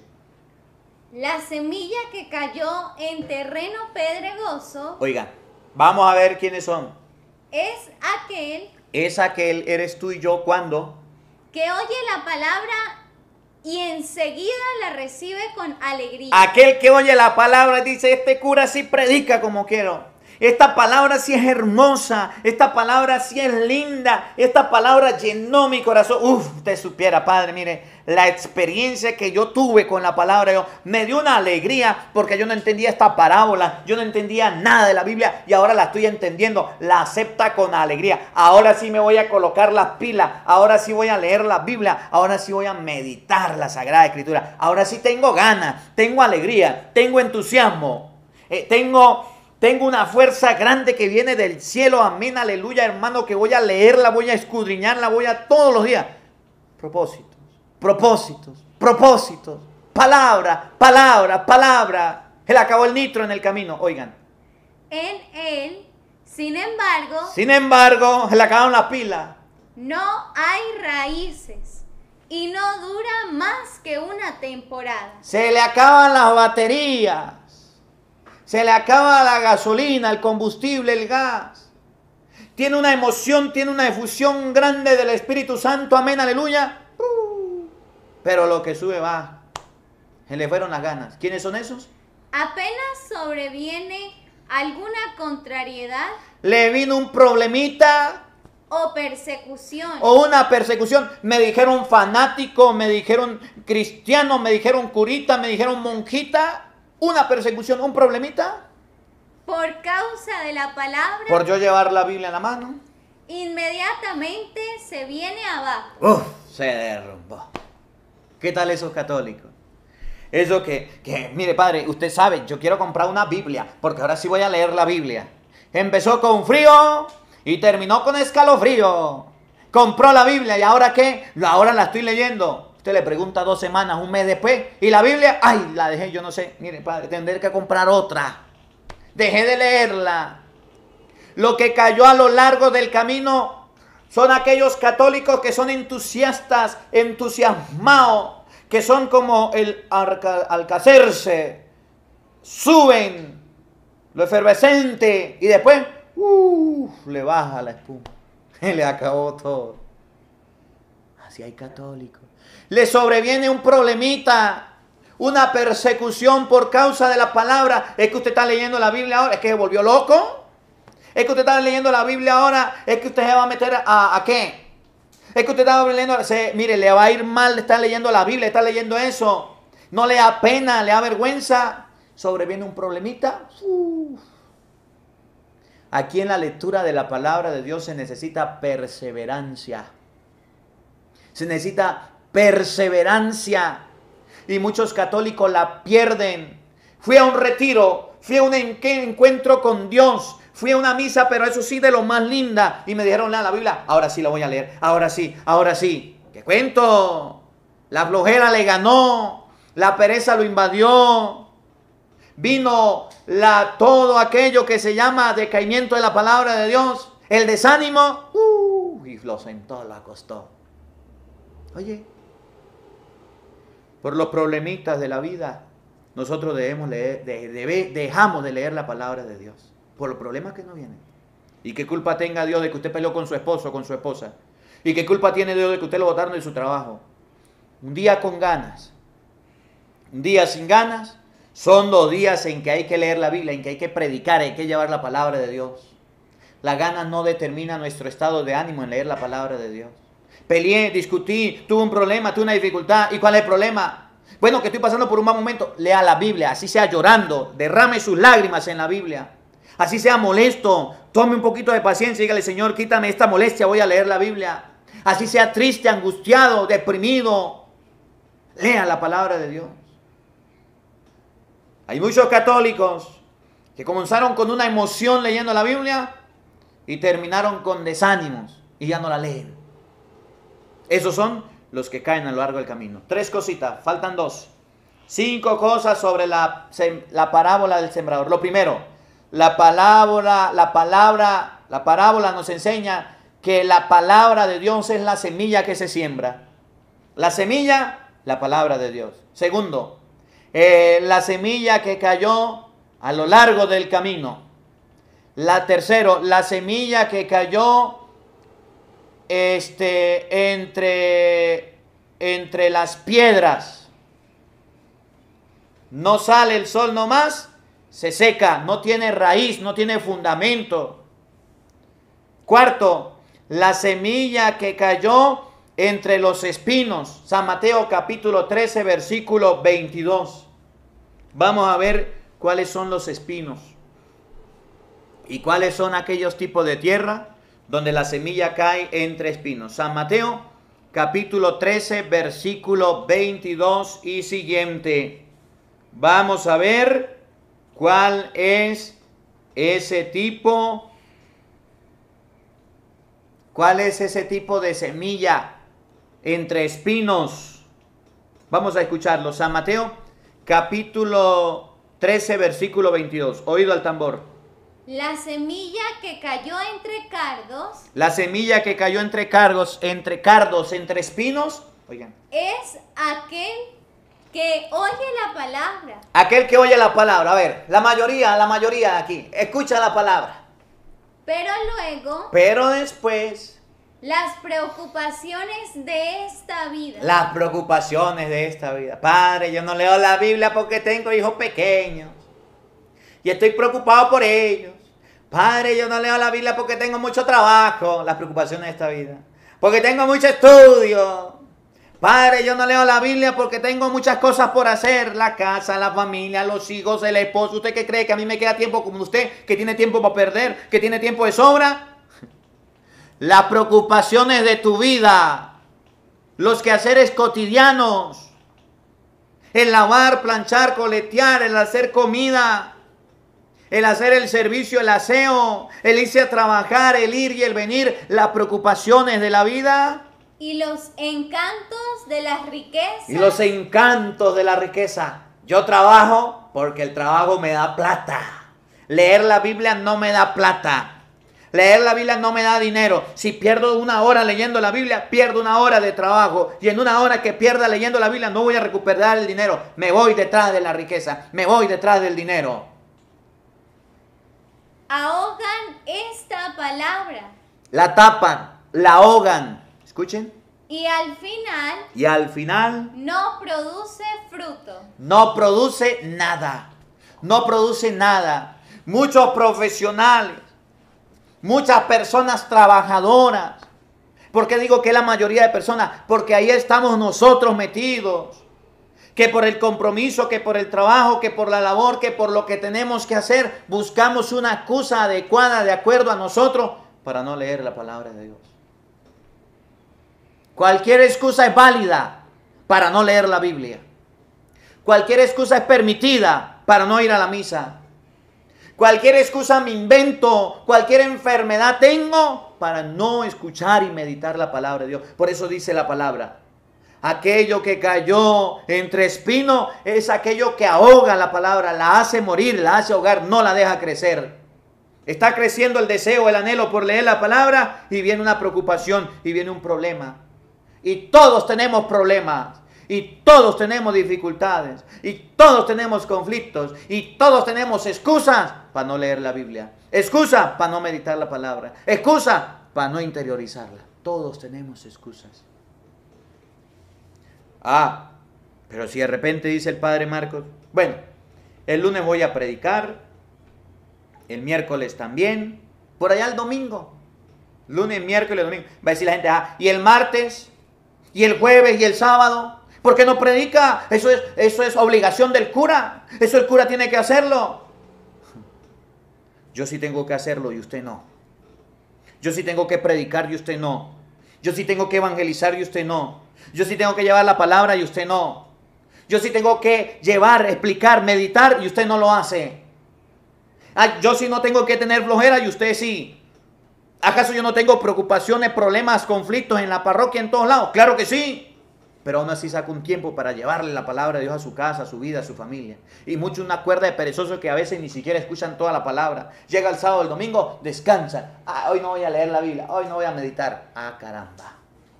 La semilla que cayó en terreno pedregoso. Oigan, vamos a ver quiénes son. Es aquel. Es aquel, eres tú y yo, ¿cuándo? Que oye la palabra y enseguida la recibe con alegría. Aquel que oye la palabra dice, este cura sí predica como quiero. Esta palabra sí es hermosa, esta palabra sí es linda, esta palabra llenó mi corazón. Uf, usted supiera, Padre, mire, la experiencia que yo tuve con la palabra de Dios me dio una alegría porque yo no entendía esta parábola, yo no entendía nada de la Biblia y ahora la estoy entendiendo, la acepta con alegría. Ahora sí me voy a colocar las pilas, ahora sí voy a leer la Biblia, ahora sí voy a meditar la Sagrada Escritura, ahora sí tengo ganas, tengo alegría, tengo entusiasmo, eh, tengo... Tengo una fuerza grande que viene del cielo. Amén, aleluya, hermano, que voy a leerla, voy a escudriñarla, voy a todos los días. Propósitos, propósitos, propósitos. Palabra, palabra, palabra. Él acabó el nitro en el camino, oigan. En él, sin embargo. Sin embargo, se le acabaron las pilas. No hay raíces y no dura más que una temporada. Se le acaban las baterías. Se le acaba la gasolina, el combustible, el gas. Tiene una emoción, tiene una efusión grande del Espíritu Santo. Amén, aleluya. Pero lo que sube va. Se le fueron las ganas. ¿Quiénes son esos? Apenas sobreviene alguna contrariedad. Le vino un problemita. o persecución. O una persecución. Me dijeron fanático, me dijeron cristiano, me dijeron curita, me dijeron monjita. Una persecución, un problemita. Por causa de la palabra. Por yo llevar la Biblia en la mano. Inmediatamente se viene abajo. Uf, se derrumbó. ¿Qué tal esos católicos? Eso que, que, mire padre, usted sabe, yo quiero comprar una Biblia, porque ahora sí voy a leer la Biblia. Empezó con frío y terminó con escalofrío. Compró la Biblia y ¿ahora qué? Ahora la estoy leyendo. Usted le pregunta dos semanas, un mes después, y la Biblia, ay, la dejé, yo no sé. Mire padre, tendré que comprar otra. Dejé de leerla. Lo que cayó a lo largo del camino son aquellos católicos que son entusiastas, entusiasmados, que son como el alcacerse, suben lo efervescente y después uh, le baja la espuma y le acabó todo. Así hay católicos. Le sobreviene un problemita, una persecución por causa de la palabra. Es que usted está leyendo la Biblia ahora, es que se volvió loco. Es que usted está leyendo la Biblia ahora, es que usted se va a meter a, ¿a qué? Es que usted está leyendo, se, mire, le va a ir mal, está leyendo la Biblia, está leyendo eso. No le da pena, le da vergüenza. Sobreviene un problemita. Uf. Aquí en la lectura de la palabra de Dios se necesita perseverancia. Se necesita perseverancia. Y muchos católicos la pierden. Fui a un retiro, fui a un encuentro con Dios. Fui a una misa, pero eso sí de lo más linda. Y me dijeron, lea la Biblia. Ahora sí la voy a leer. Ahora sí, ahora sí. ¿Qué cuento? La flojera le ganó. La pereza lo invadió. Vino la, todo aquello que se llama decaimiento de la palabra de Dios. El desánimo. Uh, y lo sentó, lo acostó. Oye, por los problemitas de la vida, nosotros debemos leer, de, de, dejamos de leer la palabra de Dios. Por los problemas que no vienen. ¿Y qué culpa tenga Dios de que usted peleó con su esposo o con su esposa? ¿Y qué culpa tiene Dios de que usted lo botaron de su trabajo? Un día con ganas, un día sin ganas, son dos días en que hay que leer la Biblia, en que hay que predicar, hay que llevar la palabra de Dios. La gana no determina nuestro estado de ánimo en leer la palabra de Dios. Peleé, discutí, tuve un problema, tuve una dificultad. ¿Y cuál es el problema? Bueno, que estoy pasando por un mal momento. Lea la Biblia, así sea llorando, derrame sus lágrimas en la Biblia. Así sea molesto, tome un poquito de paciencia y dígale, Señor, quítame esta molestia, voy a leer la Biblia. Así sea triste, angustiado, deprimido, lea la palabra de Dios. Hay muchos católicos que comenzaron con una emoción leyendo la Biblia y terminaron con desánimos y ya no la leen. Esos son los que caen a lo largo del camino. Tres cositas, faltan dos. Cinco cosas sobre la, la parábola del sembrador. Lo primero, La palabra, la palabra, la parábola nos enseña que la palabra de Dios es la semilla que se siembra. La semilla, la palabra de Dios. Segundo, eh, la semilla que cayó a lo largo del camino. La tercero, la semilla que cayó este, entre, entre las piedras. No sale el sol nomás. Se seca, no tiene raíz, no tiene fundamento. Cuarto, la semilla que cayó entre los espinos. San Mateo capítulo trece, versículo veintidós. Vamos a ver cuáles son los espinos. Y cuáles son aquellos tipos de tierra donde la semilla cae entre espinos. San Mateo capítulo trece, versículo veintidós y siguiente. Vamos a ver ¿cuál es ese tipo? ¿Cuál es ese tipo de semilla entre espinos? Vamos a escucharlo. San Mateo, capítulo trece, versículo veintidós. Oído al tambor. La semilla que cayó entre cardos. La semilla que cayó entre cardos, entre cardos, entre espinos. Oigan. Es aquel que oye la palabra. Aquel que oye la palabra. A ver, la mayoría, la mayoría aquí, escucha la palabra. Pero luego. Pero después. Las preocupaciones de esta vida. Las preocupaciones de esta vida. Padre, yo no leo la Biblia porque tengo hijos pequeños. Y estoy preocupado por ellos. Padre, yo no leo la Biblia porque tengo mucho trabajo, las preocupaciones de esta vida. Porque tengo mucho estudio. Padre, yo no leo la Biblia porque tengo muchas cosas por hacer. La casa, la familia, los hijos, el esposo. ¿Usted qué cree? ¿Que a mí me queda tiempo como usted? ¿Que tiene tiempo para perder? ¿Que tiene tiempo de sobra? Las preocupaciones de tu vida. Los quehaceres cotidianos. El lavar, planchar, coletear, el hacer comida. El hacer el servicio, el aseo, el irse a trabajar, el ir y el venir, las preocupaciones de la vida. Y los encantos de las riquezas. Y los encantos de la riqueza. Yo trabajo porque el trabajo me da plata. Leer la Biblia no me da plata. Leer la Biblia no me da dinero. Si pierdo una hora leyendo la Biblia, pierdo una hora de trabajo. Y en una hora que pierda leyendo la Biblia no voy a recuperar el dinero. Me voy detrás de la riqueza. Me voy detrás del dinero. Ahogan esta palabra. La tapan, la ahogan. Escuchen. Y al final. Y al final. No produce fruto. No produce nada. No produce nada. Muchos profesionales. Muchas personas trabajadoras. ¿Por qué digo que la mayoría de personas? Porque ahí estamos nosotros metidos. Que por el compromiso, que por el trabajo, que por la labor, que por lo que tenemos que hacer, buscamos una excusa adecuada de acuerdo a nosotros para no leer la palabra de Dios. Cualquier excusa es válida para no leer la Biblia. Cualquier excusa es permitida para no ir a la misa. Cualquier excusa me invento, cualquier enfermedad tengo para no escuchar y meditar la palabra de Dios. Por eso dice la palabra. Aquello que cayó entre espinos es aquello que ahoga la palabra, la hace morir, la hace ahogar, no la deja crecer. Está creciendo el deseo, el anhelo por leer la palabra y viene una preocupación y viene un problema. Y todos tenemos problemas, y todos tenemos dificultades, y todos tenemos conflictos, y todos tenemos excusas para no leer la Biblia. Excusa para no meditar la palabra. Excusa para no interiorizarla. Todos tenemos excusas. Ah, pero si de repente dice el padre Marcos, bueno, el lunes voy a predicar, el miércoles también, por allá el domingo, lunes, miércoles, domingo, va a decir la gente, ah, y el martes, y el jueves, y el sábado, ¿por qué no predica? Eso es, eso es obligación del cura, eso el cura tiene que hacerlo. Yo sí tengo que hacerlo y usted no. Yo sí tengo que predicar y usted no. Yo sí tengo que evangelizar y usted no. Yo sí tengo que llevar la palabra y usted no. Yo sí tengo que llevar, explicar, meditar y usted no lo hace. Ah, yo sí no tengo que tener flojera y usted sí. ¿Acaso yo no tengo preocupaciones, problemas, conflictos en la parroquia en todos lados? Claro que sí. Pero aún así saca un tiempo para llevarle la palabra de Dios a su casa, a su vida, a su familia. Y mucho una cuerda de perezosos que a veces ni siquiera escuchan toda la palabra. Llega el sábado, el domingo, descansan. Ah, hoy no voy a leer la Biblia, hoy no voy a meditar. Ah, caramba.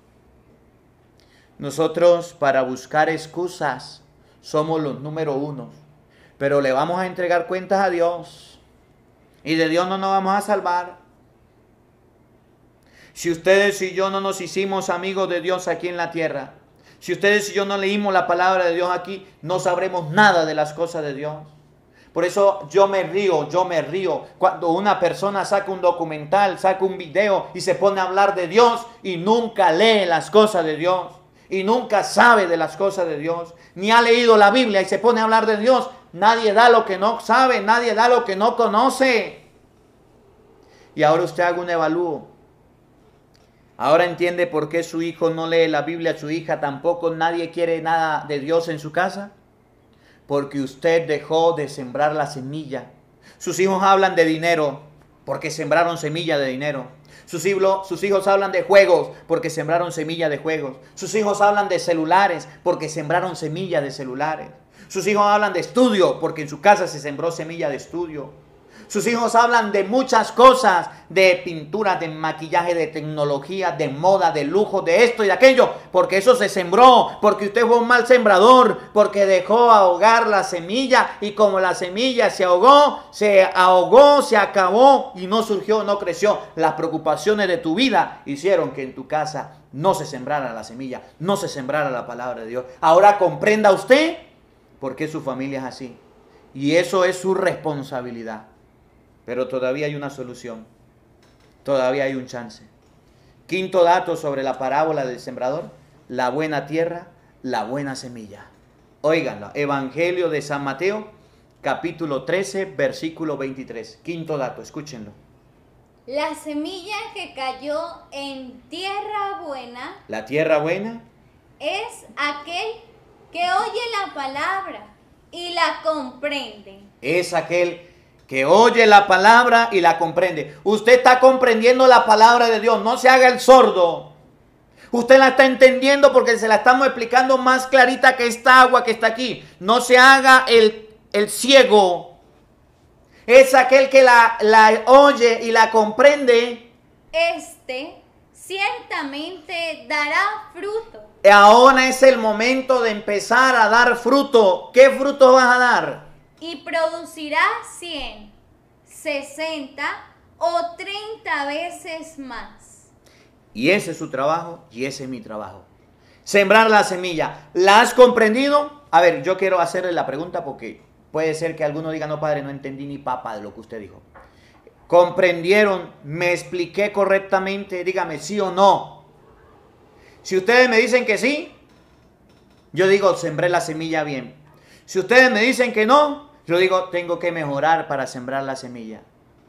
Nosotros para buscar excusas somos los número uno. Pero le vamos a entregar cuentas a Dios. Y de Dios no nos vamos a salvar. Si ustedes y yo no nos hicimos amigos de Dios aquí en la tierra, si ustedes y yo no leímos la palabra de Dios aquí, no sabremos nada de las cosas de Dios. Por eso yo me río, yo me río cuando una persona saca un documental, saca un video y se pone a hablar de Dios y nunca lee las cosas de Dios. Y nunca sabe de las cosas de Dios, ni ha leído la Biblia y se pone a hablar de Dios. Nadie da lo que no sabe, nadie da lo que no conoce. Y ahora usted haga un evalúo. Ahora entiende por qué su hijo no lee la Biblia, su hija tampoco, nadie quiere nada de Dios en su casa. Porque usted dejó de sembrar la semilla. Sus hijos hablan de dinero porque sembraron semilla de dinero. Sus hijos, sus hijos hablan de juegos porque sembraron semilla de juegos. Sus hijos hablan de celulares porque sembraron semilla de celulares. Sus hijos hablan de estudio porque en su casa se sembró semilla de estudio. Sus hijos hablan de muchas cosas, de pintura, de maquillaje, de tecnología, de moda, de lujo, de esto y de aquello, porque eso se sembró, porque usted fue un mal sembrador, porque dejó ahogar la semilla y como la semilla se ahogó, se ahogó, se acabó y no surgió, no creció. Las preocupaciones de tu vida hicieron que en tu casa no se sembrara la semilla, no se sembrara la palabra de Dios. Ahora comprenda usted por qué su familia es así y eso es su responsabilidad. pero todavía hay una solución. Todavía hay un chance. Quinto dato sobre la parábola del sembrador: la buena tierra, la buena semilla. Óiganlo, Evangelio de San Mateo, capítulo trece, versículo veintitrés. Quinto dato, escúchenlo. La semilla que cayó en tierra buena. La tierra buena es aquel que oye la palabra y la comprende. Es aquel que oye la palabra y la comprende. Usted está comprendiendo la palabra de Dios. No se haga el sordo. Usted la está entendiendo porque se la estamos explicando más clarita que esta agua que está aquí. No se haga el, el ciego. Es aquel que la, la oye y la comprende. Este ciertamente dará fruto. Ahora es el momento de empezar a dar fruto. ¿Qué fruto vas a dar? Y producirá cien, sesenta o treinta veces más. Y ese es su trabajo y ese es mi trabajo. Sembrar la semilla. ¿La has comprendido? A ver, yo quiero hacerle la pregunta porque puede ser que alguno diga: no, padre, no entendí ni papa de lo que usted dijo. ¿Comprendieron? ¿Me expliqué correctamente? Dígame sí o no. Si ustedes me dicen que sí, yo digo: sembré la semilla bien. Si ustedes me dicen que no, yo digo: tengo que mejorar para sembrar la semilla.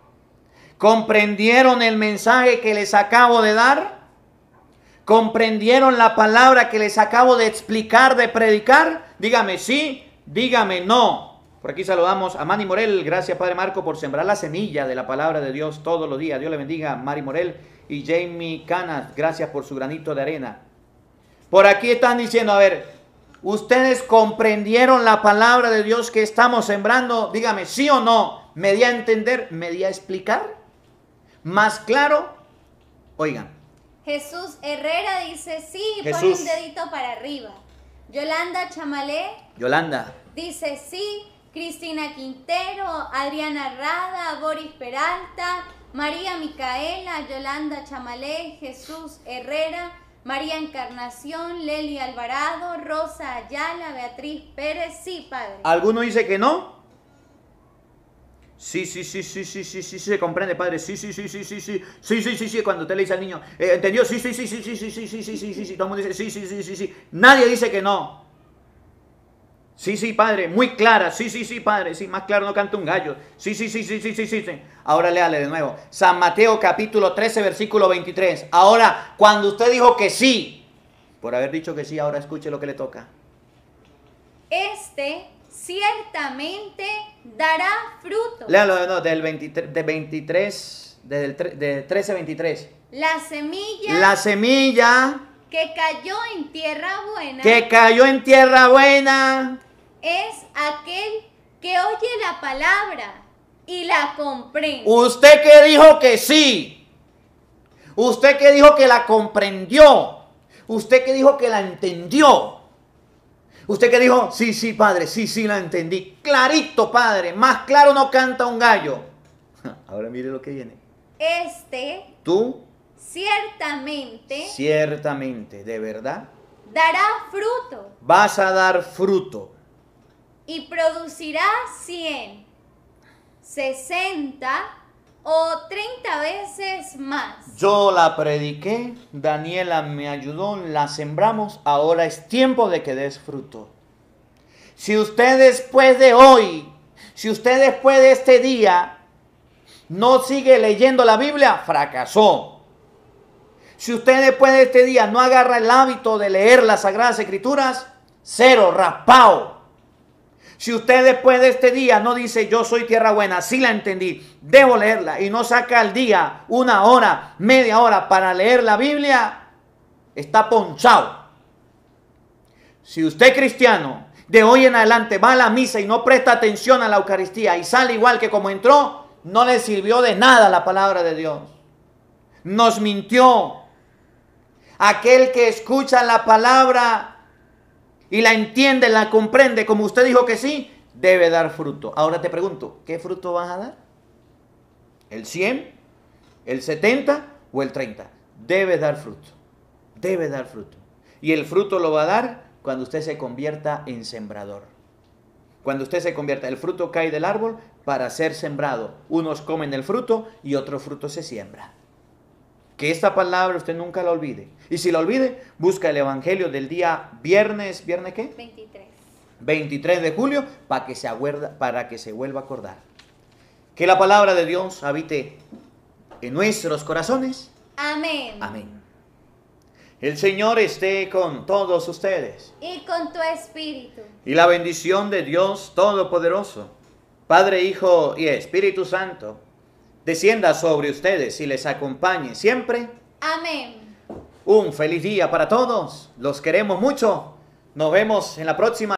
¿Comprendieron el mensaje que les acabo de dar? ¿Comprendieron la palabra que les acabo de explicar, de predicar? Dígame sí, dígame no. Por aquí saludamos a Manny Morel. Gracias, Padre Marco, por sembrar la semilla de la palabra de Dios todos los días. Dios le bendiga a Mari Morel y Jamie Canas. Gracias por su granito de arena. Por aquí están diciendo, a ver, ¿ustedes comprendieron la palabra de Dios que estamos sembrando? Dígame sí o no. ¿Me di a entender? ¿Me di a explicar? ¿Más claro? Oigan. Jesús Herrera dice sí, Jesús. pone un dedito para arriba. Yolanda Chamalé. Yolanda. Dice sí. Cristina Quintero, Adriana Rada, Boris Peralta, María Micaela, Yolanda Chamalé, Jesús Herrera, María Encarnación, Leli Alvarado, Rosa Ayala, Beatriz Pérez. Sí, padre. ¿Alguno dice que no? Sí, sí, sí, sí, sí, sí, sí, se comprende, padre. Sí, sí, sí, sí, sí, sí, sí, sí, sí, sí, cuando usted le dice al niño, eh, ¿entendió? Sí, sí, sí, sí, sí, sí, sí, sí, sí, sí, sí, sí, todo el mundo dice sí, sí, sí, sí, sí. Nadie dice que no. Sí, sí, padre, muy clara. Sí, sí, sí, padre. Sí, más claro no canta un gallo. Sí, sí, sí, sí, sí, sí, sí, sí. Ahora léale de nuevo. San Mateo capítulo trece, versículo veintitrés. Ahora, cuando usted dijo que sí, por haber dicho que sí, ahora escuche lo que le toca. Este ciertamente dará fruto. Léalo, no, del veintitrés, de veintitrés, desde el de trece, veintitrés. La semilla. La semilla. Que cayó en tierra buena. Que cayó en tierra buena. Es aquel que oye la palabra y la comprende. Usted que dijo que sí. Usted que dijo que la comprendió. Usted que dijo que la entendió. Usted que dijo, sí, sí, padre, sí, sí, la entendí. Clarito, padre, más claro no canta un gallo. Ahora mire lo que viene. Este. Tú. Ciertamente. Ciertamente, de verdad. Dará fruto. Vas a dar fruto. Y producirá cien, sesenta o treinta veces más. Yo la prediqué, Daniela me ayudó, la sembramos, ahora es tiempo de que des fruto. Si usted después de hoy, si usted después de este día no sigue leyendo la Biblia, fracasó. Si usted después de este día no agarra el hábito de leer las Sagradas Escrituras, cero, raspao. Si usted después de este día no dice, yo soy tierra buena, sí la entendí, debo leerla, y no saca al día una hora, media hora para leer la Biblia, está ponchado. Si usted cristiano de hoy en adelante va a la misa y no presta atención a la Eucaristía y sale igual que como entró, no le sirvió de nada la palabra de Dios. Nos mintió. Aquel que escucha la palabra y la entiende, la comprende, como usted dijo que sí, debe dar fruto. Ahora te pregunto, ¿qué fruto vas a dar? ¿El cien? ¿El setenta? ¿O el treinta? Debe dar fruto. Debe dar fruto. Y el fruto lo va a dar cuando usted se convierta en sembrador. Cuando usted se convierta, el fruto cae del árbol para ser sembrado. Unos comen el fruto y otro fruto se siembra. Que esta palabra usted nunca la olvide. Y si la olvide, busca el evangelio del día viernes, ¿viernes qué? veintitrés. veintitrés de julio, para que se acuerda, para que se vuelva a acordar. Que la palabra de Dios habite en nuestros corazones. Amén. Amén. El Señor esté con todos ustedes. Y con tu espíritu. Y la bendición de Dios Todopoderoso, Padre, Hijo y Espíritu Santo, descienda sobre ustedes y les acompañe siempre. Amén. Un feliz día para todos. Los queremos mucho. Nos vemos en la próxima.